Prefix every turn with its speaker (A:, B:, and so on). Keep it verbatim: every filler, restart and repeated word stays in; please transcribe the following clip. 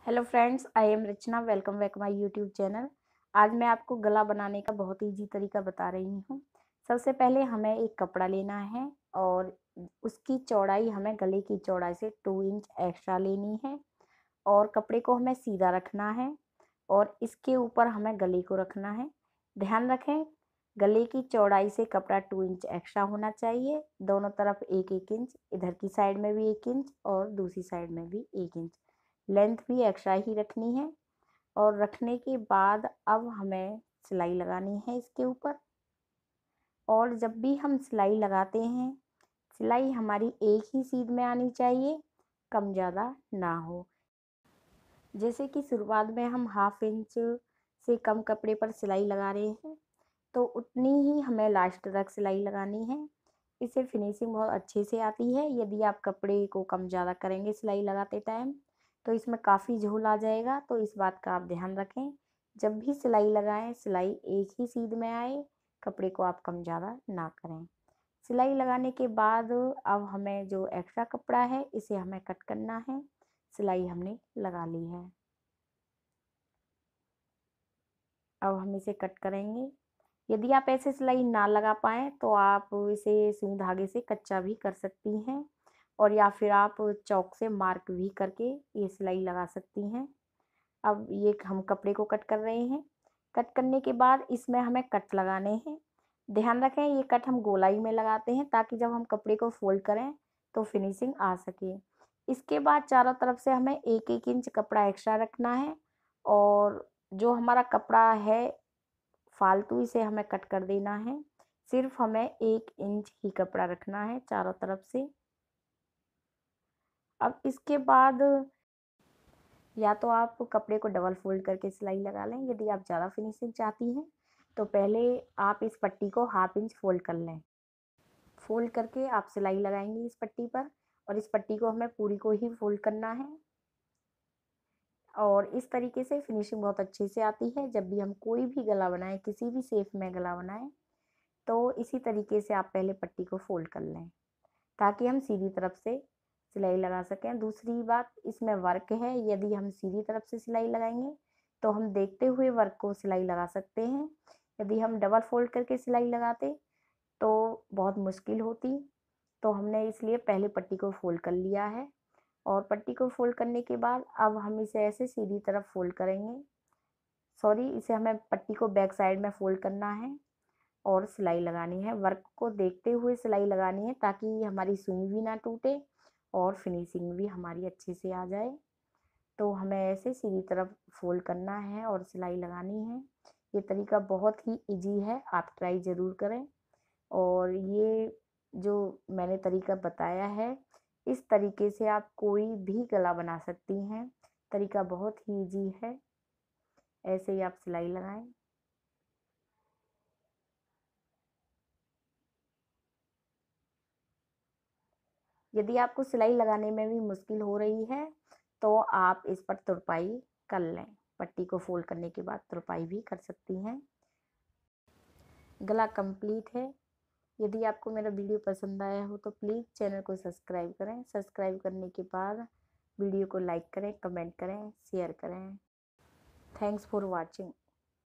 A: Hello friends, I am Rachna. Welcome back my YouTube channel. आज मैं आपको गला बनाने का बहुत इजी तरीका बता रही हूँ। सबसे पहले हमें एक कपड़ा लेना है और उसकी चौड़ाई हमें गले की चौड़ाई से टू इंच एक्स्ट्रा लेनी है और कपड़े को हमें सीधा रखना है और इसके ऊपर हमें गले को रखना है। ध्यान रखें, गले की चौड़ाई से कपड़ा टू इंच एक्स्ट्रा होना चाहिए। दोनों तरफ एक एक इंच, इधर की साइड में भी एक इंच और दूसरी साइड में भी एक इंच। लेंथ भी एक्स्ट्रा ही रखनी है और रखने के बाद अब हमें सिलाई लगानी है इसके ऊपर। और जब भी हम सिलाई लगाते हैं, सिलाई हमारी एक ही सीध में आनी चाहिए, कम ज़्यादा ना हो। जैसे कि शुरुआत में हम हाफ इंच से कम कपड़े पर सिलाई लगा रहे हैं, तो उतनी ही हमें लास्ट तक सिलाई लगानी है। इससे फिनिशिंग बहुत अच्छे से आती है। यदि आप कपड़े को कम ज़्यादा करेंगे सिलाई लगाते टाइम, तो इसमें काफ़ी झोल आ जाएगा। तो इस बात का आप ध्यान रखें, जब भी सिलाई लगाएं सिलाई एक ही सीध में आए, कपड़े को आप कम ज़्यादा ना करें। सिलाई लगाने के बाद अब हमें जो एक्स्ट्रा कपड़ा है इसे हमें कट करना है। सिलाई हमने लगा ली है, अब हम इसे कट करेंगे। यदि आप ऐसे सिलाई ना लगा पाएँ तो आप इसे सुई धागे से कच्चा भी कर सकती हैं और या फिर आप चॉक से मार्क भी करके ये सिलाई लगा सकती हैं। अब ये हम कपड़े को कट कर रहे हैं। कट करने के बाद इसमें हमें कट लगाने हैं। ध्यान रखें, ये कट हम गोलाई में लगाते हैं ताकि जब हम कपड़े को फोल्ड करें तो फिनिशिंग आ सके। इसके बाद चारों तरफ से हमें एक एक इंच कपड़ा एक्स्ट्रा रखना है और जो हमारा कपड़ा है फालतू, इसे हमें कट कर देना है। सिर्फ हमें एक इंच ही कपड़ा रखना है चारों तरफ से। अब इसके बाद या तो आप कपड़े को डबल फोल्ड करके सिलाई लगा लें। यदि आप ज़्यादा फिनिशिंग चाहती हैं तो पहले आप इस पट्टी को हाफ इंच फोल्ड कर लें। फोल्ड करके आप सिलाई लगाएंगी इस पट्टी पर और इस पट्टी को हमें पूरी को ही फोल्ड करना है। और इस तरीके से फिनिशिंग बहुत अच्छे से आती है। जब भी हम कोई भी गला बनाएं, किसी भी शेप में गला बनाएं, तो इसी तरीके से आप पहले पट्टी को फोल्ड कर लें ताकि हम सीधी तरफ से सिलाई लगा सकें। दूसरी बात, इसमें वर्क है। यदि हम सीधी तरफ से सिलाई लगाएंगे तो हम देखते हुए वर्क को सिलाई लगा सकते हैं। यदि हम डबल फोल्ड करके सिलाई लगाते तो बहुत मुश्किल होती। तो हमने इसलिए पहले पट्टी को फोल्ड कर लिया है और पट्टी को फोल्ड करने के बाद अब हम इसे ऐसे सीधी तरफ फोल्ड करेंगे। सॉरी, इसे हमें पट्टी को बैक साइड में फोल्ड करना है और सिलाई लगानी है। वर्क को देखते हुए सिलाई लगानी है ताकि हमारी सुई भी ना टूटे और फिनिशिंग भी हमारी अच्छे से आ जाए। तो हमें ऐसे सीधी तरफ फोल्ड करना है और सिलाई लगानी है। ये तरीका बहुत ही इजी है, आप ट्राई ज़रूर करें। और ये जो मैंने तरीका बताया है, इस तरीके से आप कोई भी गला बना सकती हैं। तरीका बहुत ही इजी है, ऐसे ही आप सिलाई लगाएं। यदि आपको सिलाई लगाने में भी मुश्किल हो रही है तो आप इस पर तुरपाई कर लें। पट्टी को फोल्ड करने के बाद तुरपाई भी कर सकती हैं। गला कंप्लीट है। यदि आपको मेरा वीडियो पसंद आया हो तो प्लीज़ चैनल को सब्सक्राइब करें। सब्सक्राइब करने के बाद वीडियो को लाइक करें, कमेंट करें, शेयर करें। Thanks for watching.